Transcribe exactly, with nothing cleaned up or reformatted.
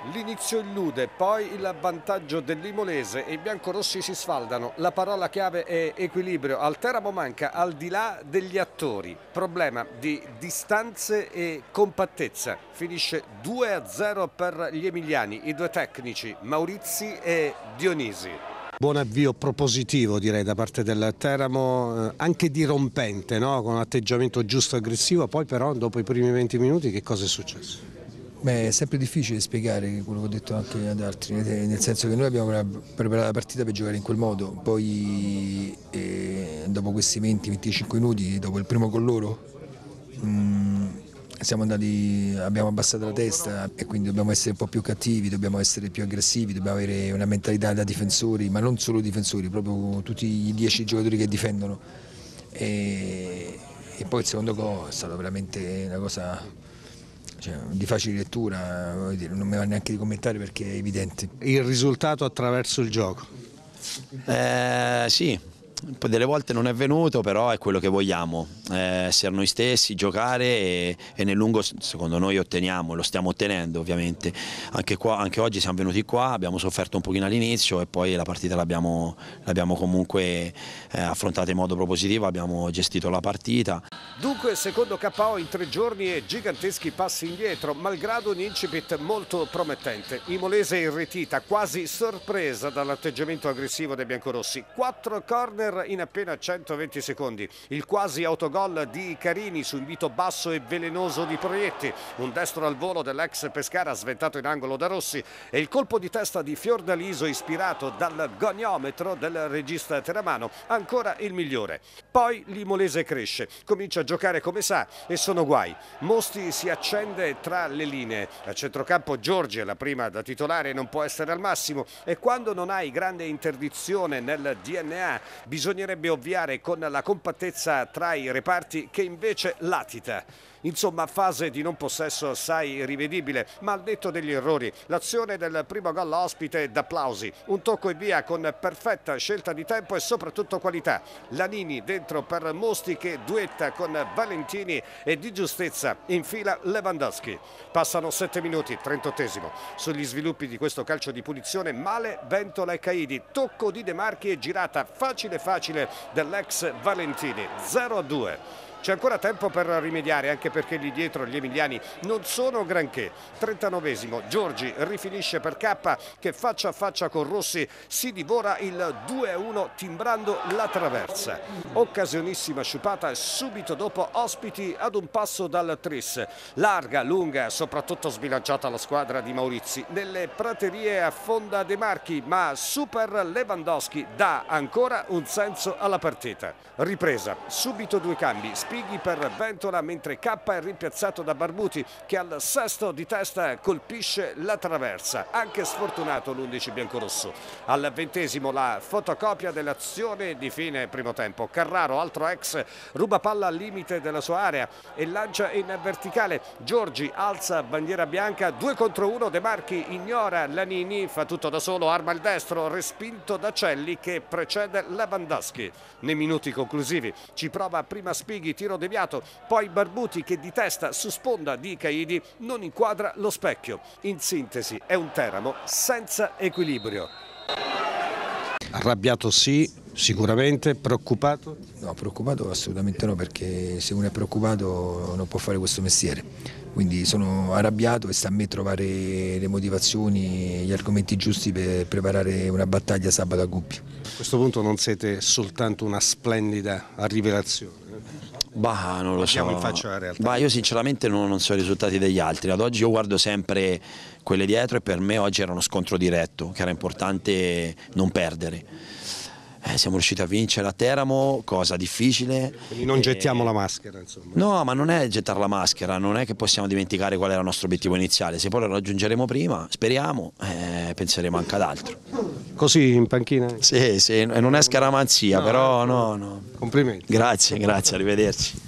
L'inizio illude, poi il vantaggio dell'Imolese e i biancorossi si sfaldano. La parola chiave è equilibrio. Al Teramo manca al di là degli attori. Problema di distanze e compattezza. Finisce due a zero per gli emiliani, i due tecnici Maurizi e Dionisi. Buon avvio propositivo, direi, da parte del Teramo, eh, anche dirompente, no? Con un atteggiamento giusto e aggressivo. Poi però dopo i primi venti minuti che cosa è successo? Beh, è sempre difficile spiegare quello che ho detto anche ad altri, nel senso che noi abbiamo preparato la partita per giocare in quel modo, poi eh, dopo questi venti venticinque minuti, dopo il primo con loro, mh, siamo andati, abbiamo abbassato la testa e quindi dobbiamo essere un po' più cattivi, dobbiamo essere più aggressivi, dobbiamo avere una mentalità da difensori, ma non solo difensori, proprio tutti i dieci giocatori che difendono. E, e poi il secondo gol è stato veramente una cosa... Cioè, di facile lettura, non mi va neanche di commentare perché è evidente. Il risultato attraverso il gioco? Eh, sì, poi delle volte non è venuto, però è quello che vogliamo, eh, essere noi stessi, giocare e, e nel lungo secondo noi otteniamo, lo stiamo ottenendo ovviamente. Anche, qua, anche oggi siamo venuti qua, abbiamo sofferto un pochino all'inizio e poi la partita l'abbiamo comunque eh, affrontata in modo propositivo, abbiamo gestito la partita. Dunque secondo K O in tre giorni e giganteschi passi indietro, malgrado un incipit molto promettente. Imolese irretita, quasi sorpresa dall'atteggiamento aggressivo dei biancorossi. Quattro corner in appena centoventi secondi. Il quasi autogol di Carini su invito basso e velenoso di Proietti. Un destro al volo dell'ex Pescara sventato in angolo da Rossi e il colpo di testa di Fiordaliso ispirato dal goniometro del regista teramano. Ancora il migliore. Poi l'Imolese cresce, comincia a giocare come sa e sono guai. Mosti si accende tra le linee. A centrocampo Giorgi è la prima da titolare, non può essere al massimo e quando non hai grande interdizione nel D N A bisognerebbe ovviare con la compattezza tra i reparti che invece latita. Insomma, fase di non possesso assai rivedibile, ma al netto degli errori, l'azione del primo gol ospite d'applausi, un tocco e via con perfetta scelta di tempo e soprattutto qualità. Lanini dentro per Mosti che duetta con Valentini e di giustezza infila Lewandowski. Passano sette minuti, trentottesimo. Sugli sviluppi di questo calcio di punizione, male Ventola e Caidi, tocco di De Marchi e girata facile facile dell'ex Valentini, zero a due. C'è ancora tempo per rimediare, anche perché lì dietro gli emiliani non sono granché. trentanovesimo, Giorgi rifinisce per K che faccia a faccia con Rossi si divora il due a uno timbrando la traversa. Occasionissima sciupata subito dopo ospiti ad un passo dal tris. Larga, lunga, soprattutto sbilanciata la squadra di Maurizi. Nelle praterie affonda De Marchi, ma super Lewandowski dà ancora un senso alla partita. Ripresa, subito due cambi. Spighi per Ventola mentre K è rimpiazzato da Barbuti che al sesto di testa colpisce la traversa, anche sfortunato l'undici biancorosso. Al ventesimo la fotocopia dell'azione di fine primo tempo. Carraro, altro ex, ruba palla al limite della sua area e lancia in verticale. Giorgi alza bandiera bianca, due contro uno, De Marchi ignora Lanini, fa tutto da solo, arma il destro, respinto da Celli che precede Lewandowski. Nei minuti conclusivi ci prova prima Spighi, tiro deviato, poi Barbuti che di testa su sponda di Caidi non inquadra lo specchio. In sintesi è un Teramo senza equilibrio. Arrabbiato sì, sicuramente, preoccupato? No, preoccupato assolutamente no, perché se uno è preoccupato non può fare questo mestiere. Quindi sono arrabbiato e sta a me trovare le motivazioni e gli argomenti giusti per preparare una battaglia sabato a Gubbio. A questo punto non siete soltanto una splendida rivelazione? Bah, non lo so. In faccia la realtà. Bah, io sinceramente non, non so i risultati degli altri. Ad oggi io guardo sempre quelle dietro e per me oggi era uno scontro diretto, che era importante non perdere. Eh, siamo riusciti a vincere a Teramo, cosa difficile. Quindi non e... gettiamo la maschera, insomma. No, ma non è gettare la maschera, non è che possiamo dimenticare qual era il nostro obiettivo iniziale. Se poi lo raggiungeremo prima, speriamo, eh, penseremo anche ad altro. Così in panchina? Sì, sì, non è scaramanzia, no, però no, no. Complimenti. Grazie, grazie, arrivederci.